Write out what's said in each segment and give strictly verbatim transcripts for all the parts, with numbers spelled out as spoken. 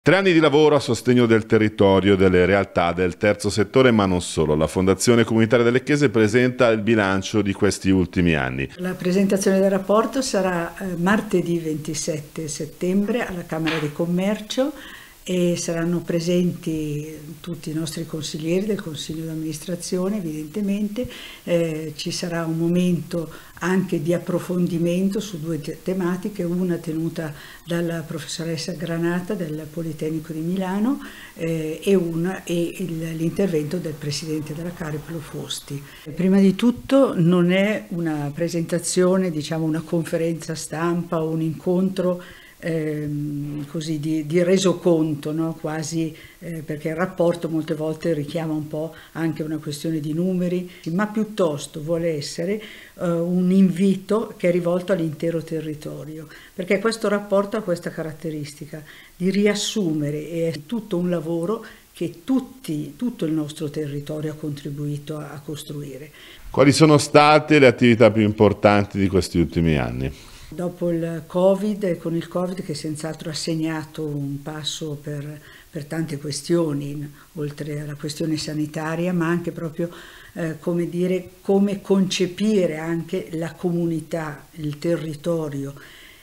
Tre anni di lavoro a sostegno del territorio, delle realtà del terzo settore, ma non solo. La Fondazione Comunitaria delle Chiese presenta il bilancio di questi ultimi anni. La presentazione del rapporto sarà eh, martedì ventisette settembre alla Camera di Commercio e saranno presenti tutti i nostri consiglieri del Consiglio di amministrazione, evidentemente. Eh, ci sarà un momento anche di approfondimento su due te tematiche, una tenuta dalla professoressa Granata del Politecnico di Milano eh, e una e l'intervento del Presidente della Cariplo Fosti. Prima di tutto non è una presentazione, diciamo una conferenza stampa o un incontro Ehm, così di, di resoconto, no? Quasi eh, perché il rapporto molte volte richiama un po' anche una questione di numeri, ma piuttosto vuole essere eh, un invito che è rivolto all'intero territorio, perché questo rapporto ha questa caratteristica di riassumere e è tutto un lavoro che tutti, tutto il nostro territorio ha contribuito a, a costruire. Quali sono state le attività più importanti di questi ultimi anni? Dopo il Covid, e con il Covid che senz'altro ha segnato un passo per, per tante questioni, oltre alla questione sanitaria, ma anche proprio eh, come dire, come concepire anche la comunità, il territorio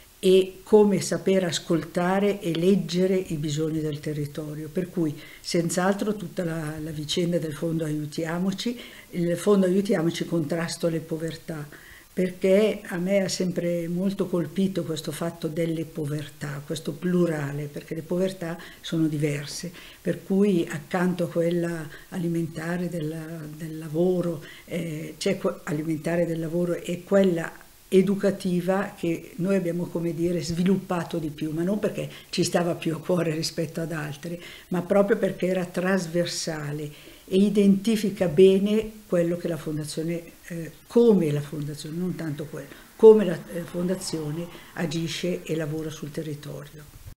e come saper ascoltare e leggere i bisogni del territorio. Per cui senz'altro tutta la, la vicenda del Fondo Aiutiamoci, il Fondo Aiutiamoci contrasto alle povertà, perché a me ha sempre molto colpito questo fatto delle povertà, questo plurale, perché le povertà sono diverse, per cui accanto a quella alimentare del, del lavoro, eh, c'è alimentare del lavoro e quella educativa che noi abbiamo, come dire, sviluppato di più, ma non perché ci stava più a cuore rispetto ad altri, ma proprio perché era trasversale e identifica bene quello che la Fondazione, eh, come la Fondazione, non tanto quello, come la eh, Fondazione agisce e lavora sul territorio.